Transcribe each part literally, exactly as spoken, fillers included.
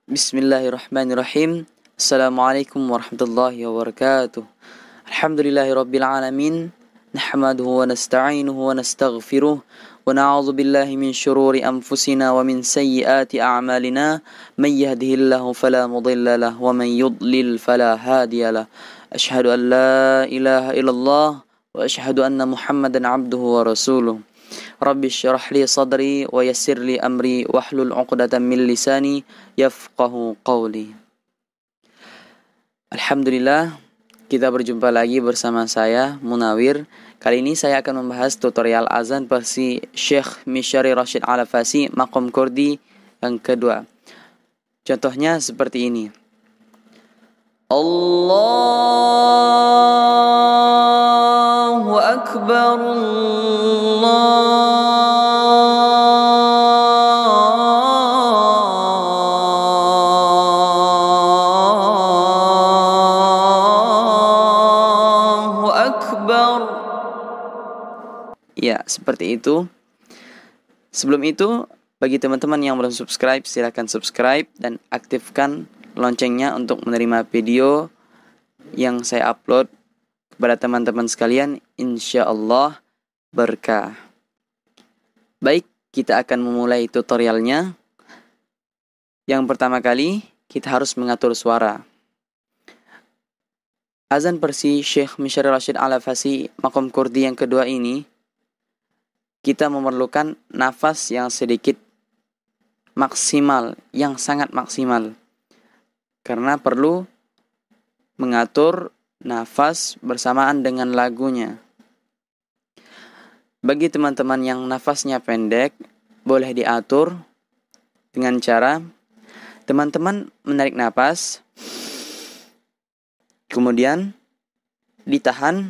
Bismillahirrahmanirrahim. Assalamualaikum warahmatullahi wabarakatuh. Alhamdulillahirabbil alamin. Nahmaduhu wa nasta'inuhu wa nastaghfiruh wa na'udzu billahi min syururi anfusina wa min sayyiati a'malina. May yahdihillahu fala mudilla lahu wa man yudlil fala hadiyalah. Asyhadu an la ilaha illallah wa asyhadu anna Muhammadan 'abduhu wa rasuluh. Rabbi syrah li sadri wa yassir li amri wahlul 'uqdatam min lisani yafqahu qawli. Alhamdulillah, kita berjumpa lagi bersama saya Munawir. Kali ini saya akan membahas tutorial azan versi Syekh Mishari Rashid Al-Fasi maqam kurdi yang kedua. Contohnya seperti ini. Allahu Akbar, Allahu Akbar. Ya, seperti itu. Sebelum itu, bagi teman-teman yang belum subscribe, silakan subscribe dan aktifkan loncengnya untuk menerima video yang saya upload kepada teman-teman sekalian, insyaallah berkah. Baik, kita akan memulai tutorialnya. Yang pertama kali, kita harus mengatur suara. Azan versi Syekh Mishari Rashid Al-Fasi maqam kurdi yang kedua ini, kita memerlukan nafas yang sedikit maksimal, yang sangat maksimal. Karena perlu mengatur nafas bersamaan dengan lagunya. Bagi teman-teman yang nafasnya pendek, boleh diatur dengan cara teman-teman menarik nafas, kemudian ditahan,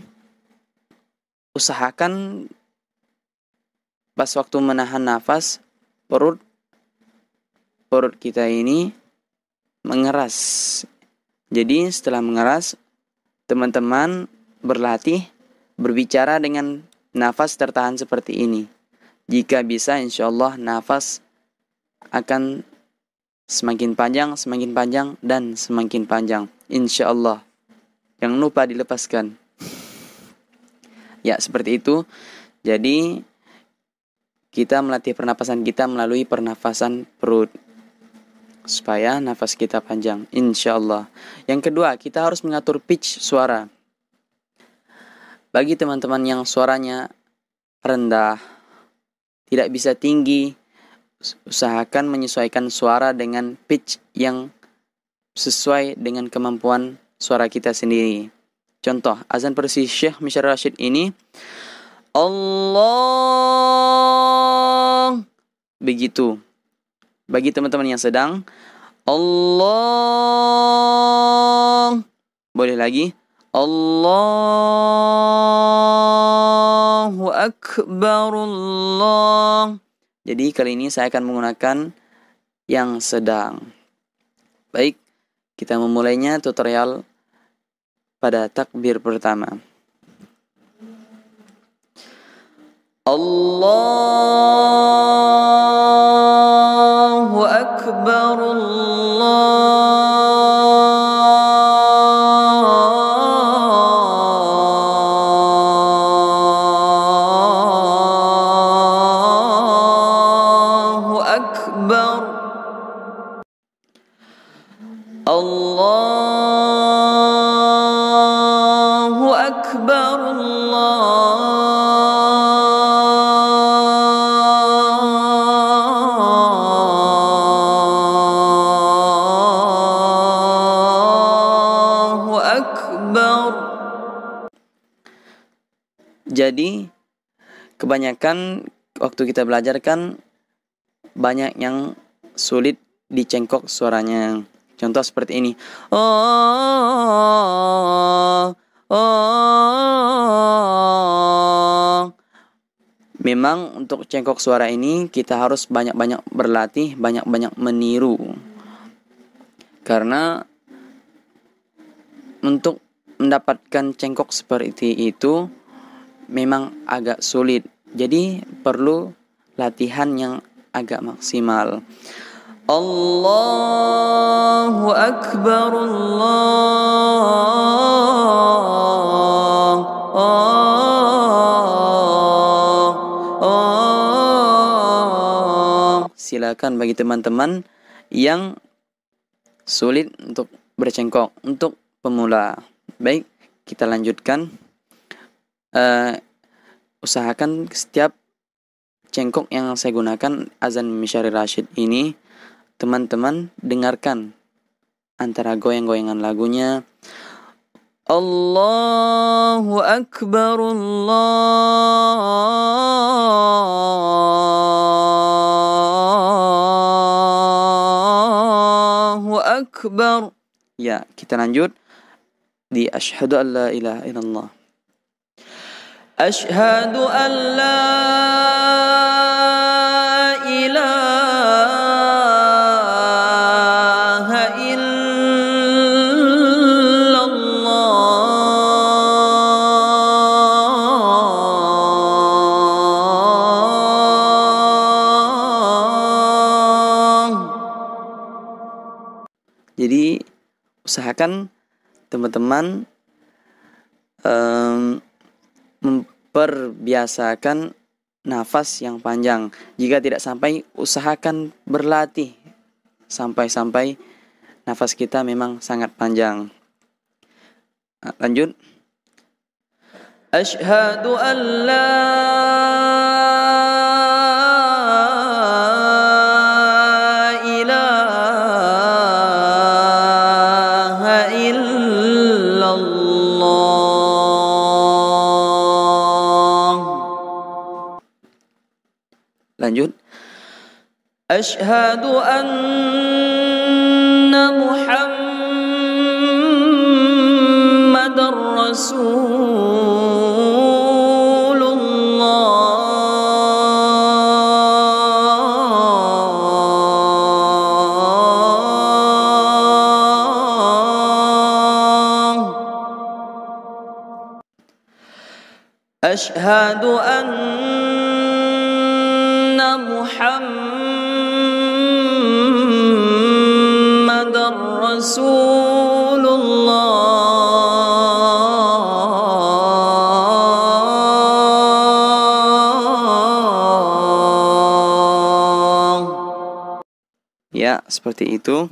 usahakan pas waktu menahan nafas, perut perut kita ini mengeras. Jadi setelah mengeras, teman-teman berlatih berbicara dengan nafas tertahan seperti ini. Jika bisa, insyaallah nafas akan semakin panjang, semakin panjang, dan semakin panjang. Insyaallah. Jangan lupa dilepaskan. Ya, seperti itu. Jadi, kita melatih pernapasan kita melalui pernafasan perut, supaya nafas kita panjang, insyaallah. Yang kedua, kita harus mengatur pitch suara. Bagi teman-teman yang suaranya rendah, tidak bisa tinggi, usahakan menyesuaikan suara dengan pitch yang sesuai dengan kemampuan suara kita sendiri. Contoh, azan versi Syekh Mishari Rashid ini, Allah, begitu. Bagi teman-teman yang sedang, Allah. Boleh lagi, Allahu Akbar, Allah. Jadi kali ini saya akan menggunakan yang sedang. Baik, kita memulainya tutorial pada takbir pertama. Allahu Akbar, Allahu Akbar, Allahu Akbar, Allahu Akbar. Jadi, kebanyakan waktu kita belajar kan banyak yang sulit dicengkok suaranya. Contoh seperti ini. Oh, oh. Memang untuk cengkok suara ini kita harus banyak-banyak berlatih, banyak-banyak meniru. Karena untuk mendapatkan cengkok seperti itu memang agak sulit. Jadi perlu latihan yang agak maksimal. Allahu Akbar, Allah, Allah. Silakan bagi teman-teman yang sulit untuk bercengkok, untuk pemula. Baik, kita lanjutkan. Uh, usahakan setiap cengkok yang saya gunakan azan Misyari Rasyid ini, teman-teman dengarkan antara goyang-goyangan lagunya. Allahu Akbar, Allahu Akbar. Ya, kita lanjut di asyhadu an la ilaha illallah. Asyhadu an la ilaha illallah. Jadi usahakan teman-teman um, memperbiasakan nafas yang panjang. Jika tidak sampai, usahakan berlatih sampai-sampai nafas kita memang sangat panjang. Nah, lanjut. Asyhadu an la ilaha illallah. Lanjut. Asyhadu anna Muhammadar Rasulullah. Asyhadu anna Muhammadar Rasulullah. Ya, seperti itu.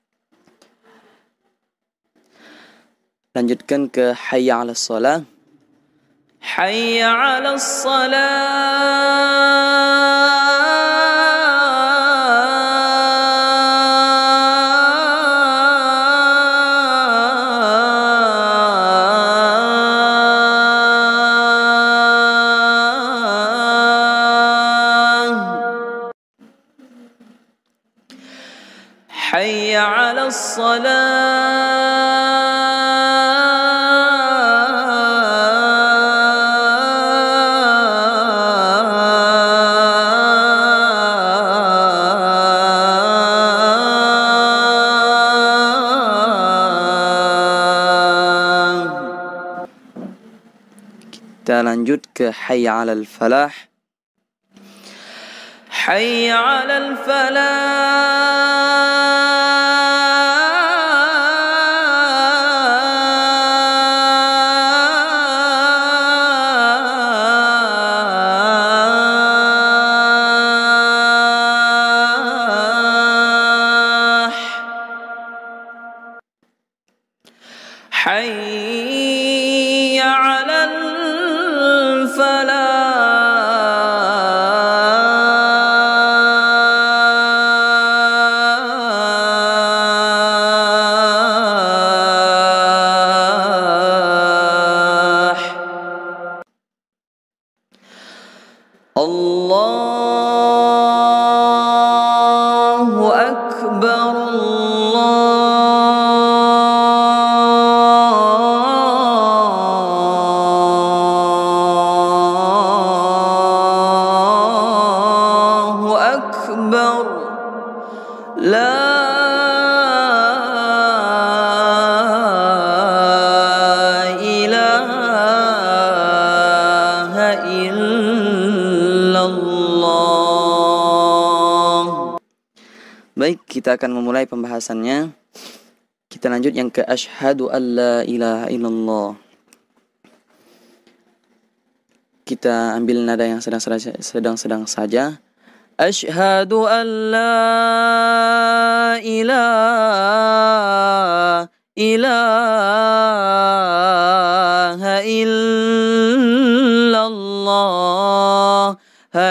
Lanjutkan ke hayya 'alas shalah. Hayya 'alas salah. Hayya 'alas salah. Kita lanjut ke hayya 'alal falah. Hayya 'alal falah. Hayya 'alal falah. Allahu Akbar, Allahu Akbar. La ilaha illallah. Baik, kita akan memulai pembahasannya. Kita lanjut yang ke asyhadu an la ilaha illallah. Kita ambil nada yang sedang-sedang saja. Asyhadu an la ilaha ilaha illallah ha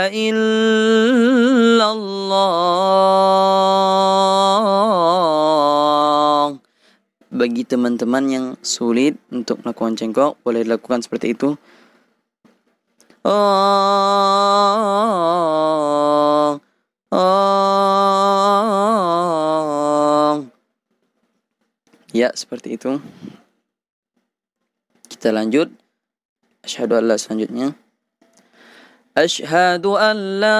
illallah. Bagi teman-teman yang sulit untuk melakukan cengkok, boleh dilakukan seperti itu. Oh, oh. Ya, seperti itu. Kita lanjut. Asyhadu an la selanjutnya. Asyhadu an la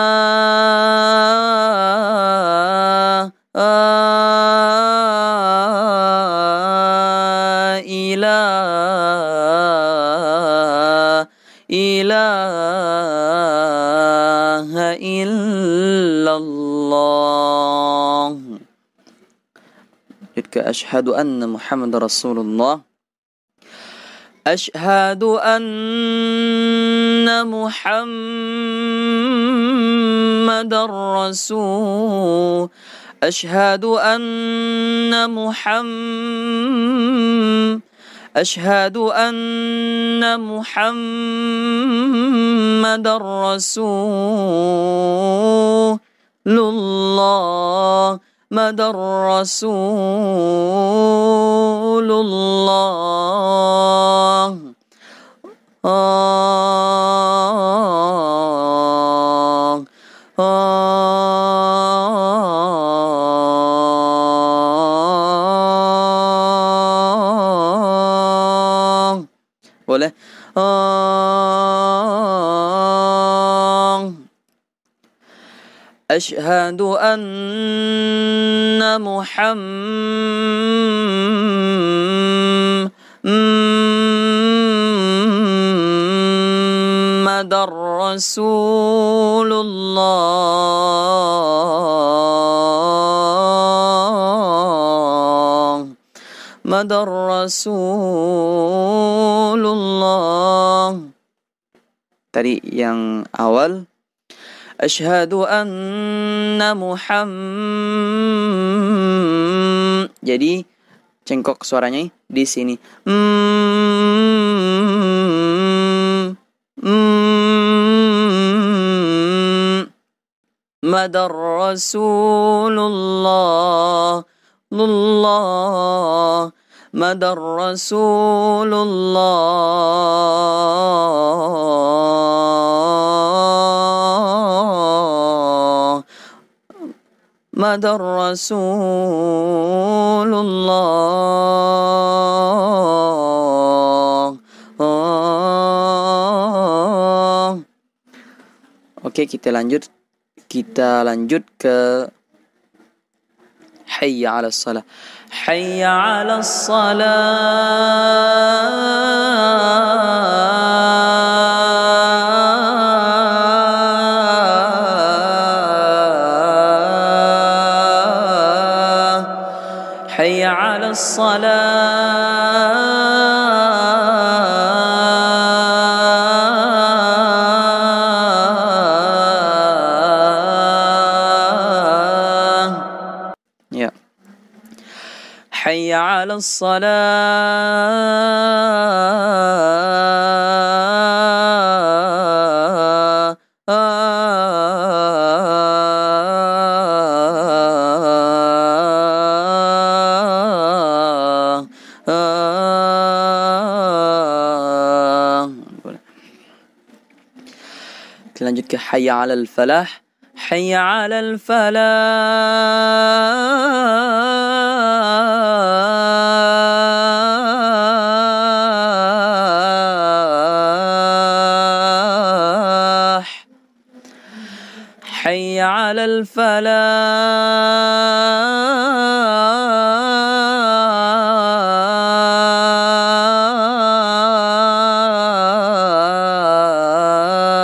ilaha ilaha illallah. Ke asyhadu anna Muhammadar Rasulullah. Asyhadu anna Muhammadar Rasul. Asyhadu anna Muhammad Asyhadu anna Muhammadar Rasulullah. Madar Rasulullah. Ah, ah. Boleh. Ah. Asyhadu anna Muhammadar Rasulullah. Madar Rasulullah. Tadi yang awal. Asyhadu anna Muhammad. Jadi cengkok suaranya di sini. Mm, mm, Madar Rasulullah. Lullah. Madar Rasulullah. Madar Rasulullah. Oh. Oke, kita lanjut. Kita lanjut ke hayya 'alas shalah. Hayya 'alas salah. Hayya 'alas salah. Ya. Hayya 'alas salah. Kita lanjut ke hayya 'alal falah. Hayya 'alal falah. Hayya 'alal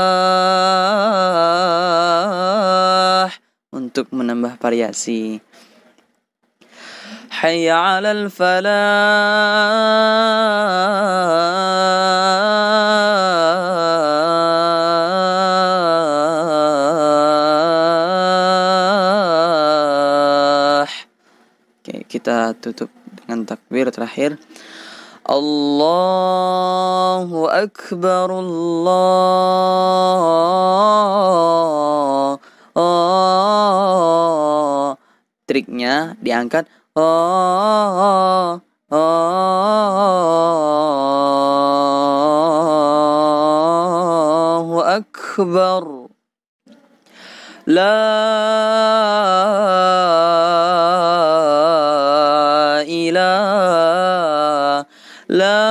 falah. Untuk menambah variasi. hayya 'alal falah. Oke, kita tutup dengan takbir terakhir. Allahu Akbar, Allah. Oh, triknya diangkat. Oh, Allahu Akbar. La ilaha La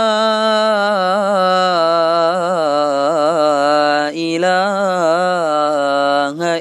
ilaha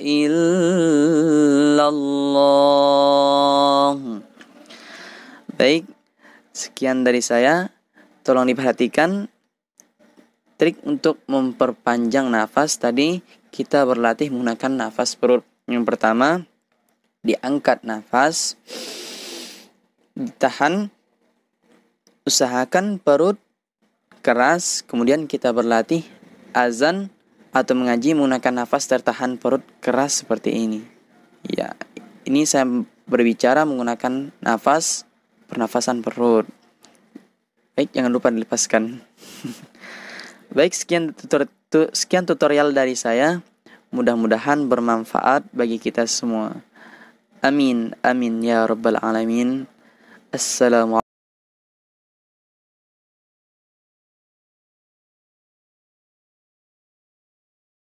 illallah. Baik, sekian dari saya. Tolong diperhatikan trik untuk memperpanjang nafas. Tadi kita berlatih menggunakan nafas perut. Yang pertama, diangkat nafas, ditahan, usahakan perut keras. Kemudian kita berlatih azan atau mengaji menggunakan nafas tertahan perut keras seperti ini. Ya, ini saya berbicara menggunakan nafas pernafasan perut. Baik, jangan lupa dilepaskan. Baik, sekian tutor, tu, sekian tutorial dari saya. Mudah-mudahan bermanfaat bagi kita semua. Amin, amin ya rabbal alamin. Assalamualaikum.